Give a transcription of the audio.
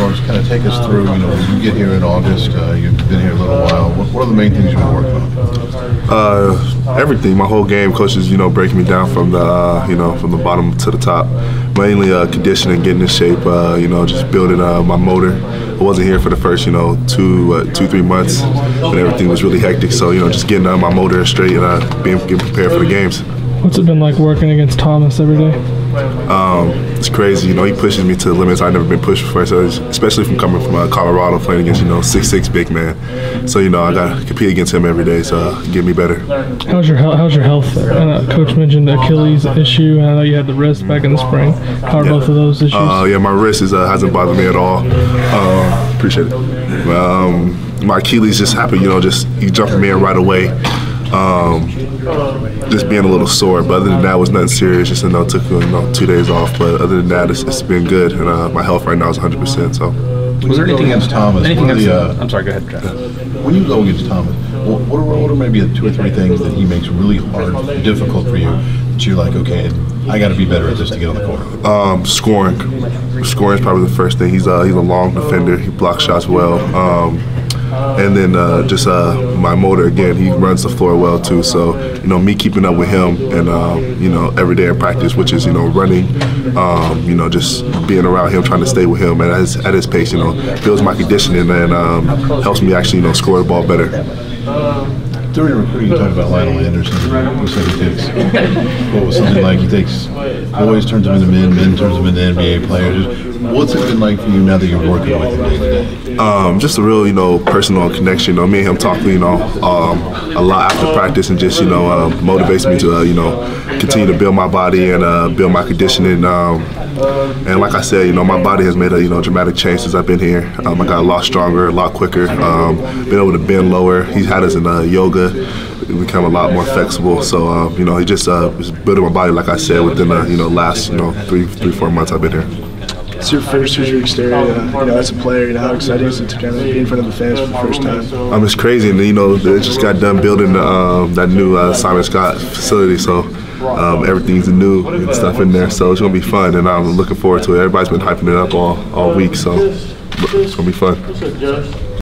Norris, kind of take us through, when you get here in August, you've been here a little while. What are the main things you've been working on? Everything. My whole game, coaches, breaking me down from the bottom to the top. Mainly conditioning, getting in shape, just building my motor. I wasn't here for the first, 2-3 months, and everything was really hectic. So, just getting my motor straight and getting prepared for the games. What's it been like working against Thomas every day? It's crazy. He pushes me to the limits I've never been pushed before, so especially from coming from Colorado, playing against 6'6" big man. So I got to compete against him every day, so get me better. How's your health? Coach mentioned the Achilles issue, and I know you had the wrist back in the spring. How are both of those issues? My wrist hasn't bothered me at all. Appreciate it. My Achilles just happened. He jumped me in right away. Just being a little sore, but other than that, it was nothing serious. Just took 2 days off, but other than that, it's been good, and my health right now is 100%. So, was there anything against Thomas? I'm sorry. Go ahead, Jeff. When you go against Thomas, what are maybe the 2 or 3 things that he makes really hard, difficult for you? That you're like, okay, I got to be better at this to get on the court. Scoring is probably the first thing. He's a long defender. He blocks shots well. And then just my motor, again, he runs the floor well too. So, me keeping up with him and, every day in practice, which is, running, just being around him, trying to stay with him at his pace, builds my conditioning and helps me actually, score the ball better. During recruiting, you talked about Lionel Anderson. You said he takes, what was something like, he takes boys, turns them into men turns them into NBA players. What's it been like for you now that you're working with him day to day? Just a real, personal connection. Me and him talk, a lot after practice, and just, motivates me to, continue to build my body and build my conditioning. And like I said, my body has made a, dramatic change since I've been here. I got a lot stronger, a lot quicker, been able to bend lower. He's had us in yoga. We become a lot more flexible. So, he just is building my body, like I said, within the, last, 3-4 months I've been here. It's your first Hoosier exterior, as a player, how exciting is it to kind of be in front of the fans for the first time? It's crazy, and they just got done building that new Simon Scott facility, so everything's new and stuff in there, so it's gonna be fun, and I'm looking forward to it. Everybody's been hyping it up all week, so it's gonna be fun.